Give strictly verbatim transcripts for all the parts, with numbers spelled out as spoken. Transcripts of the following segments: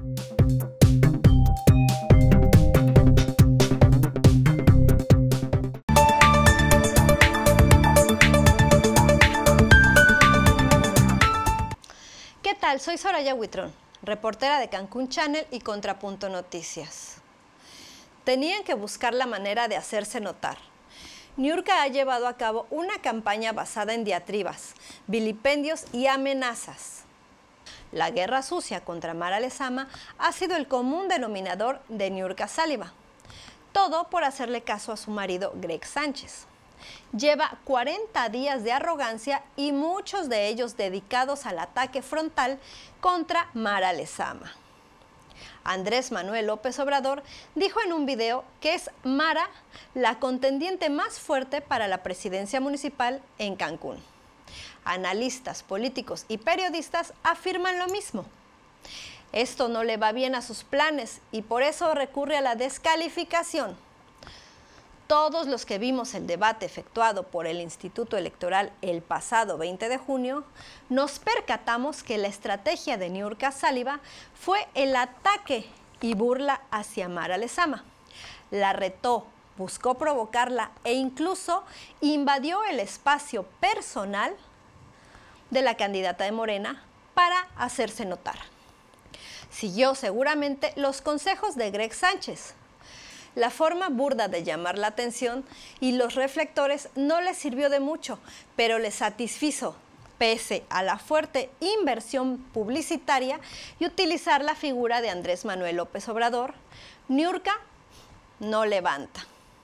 ¿Qué tal? Soy Soraya Huitrón, reportera de Cancún Channel y Contrapunto Noticias. Tenían que buscar la manera de hacerse notar. Niurka ha llevado a cabo una campaña basada en diatribas, vilipendios y amenazas. La guerra sucia contra Mara Lezama ha sido el común denominador de Niurka Saliba. Todo por hacerle caso a su marido Greg Sánchez. Lleva cuarenta días de arrogancia y muchos de ellos dedicados al ataque frontal contra Mara Lezama. Andrés Manuel López Obrador dijo en un video que es Mara la contendiente más fuerte para la presidencia municipal en Cancún. Analistas, políticos y periodistas afirman lo mismo. Esto no le va bien a sus planes y por eso recurre a la descalificación. Todos los que vimos el debate efectuado por el Instituto Electoral el pasado veinte de junio, nos percatamos que la estrategia de Niurka Saliba fue el ataque y burla hacia Mara Lezama. La retó, buscó provocarla e incluso invadió el espacio personal de la candidata de Morena para hacerse notar. Siguió seguramente los consejos de Greg Sánchez. La forma burda de llamar la atención y los reflectores no les sirvió de mucho, pero les satisfizo, pese a la fuerte inversión publicitaria y utilizar la figura de Andrés Manuel López Obrador. Niurka no levanta.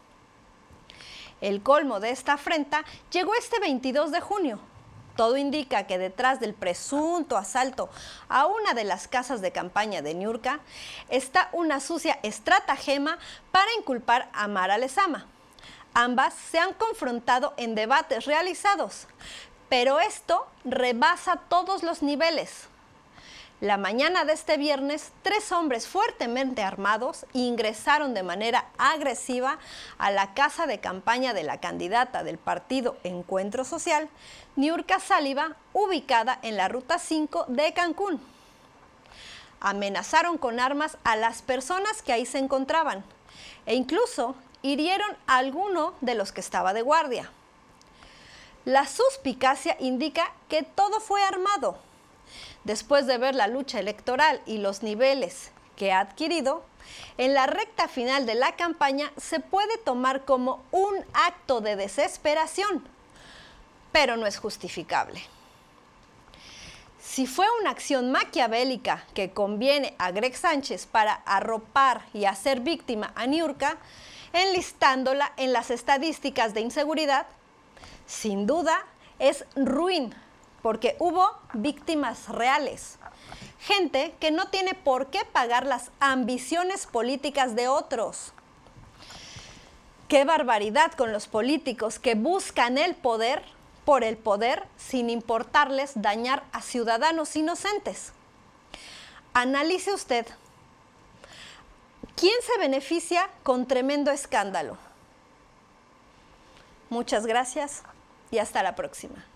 El colmo de esta afrenta llegó este veintidós de junio. Todo indica que detrás del presunto asalto a una de las casas de campaña de Niurka está una sucia estratagema para inculpar a Mara Lezama. Ambas se han confrontado en debates realizados, pero esto rebasa todos los niveles. La mañana de este viernes, tres hombres fuertemente armados ingresaron de manera agresiva a la casa de campaña de la candidata del partido Encuentro Social, Niurka Saliba, ubicada en la Ruta cinco de Cancún. Amenazaron con armas a las personas que ahí se encontraban e incluso hirieron a alguno de los que estaba de guardia. La suspicacia indica que todo fue armado. Después de ver la lucha electoral y los niveles que ha adquirido, en la recta final de la campaña se puede tomar como un acto de desesperación, pero no es justificable. Si fue una acción maquiavélica que conviene a Greg Sánchez para arropar y hacer víctima a Niurka, enlistándola en las estadísticas de inseguridad, sin duda es ruin, porque hubo víctimas reales, gente que no tiene por qué pagar las ambiciones políticas de otros. ¡Qué barbaridad con los políticos que buscan el poder por el poder sin importarles dañar a ciudadanos inocentes! Analice usted, ¿quién se beneficia con tremendo escándalo? Muchas gracias y hasta la próxima.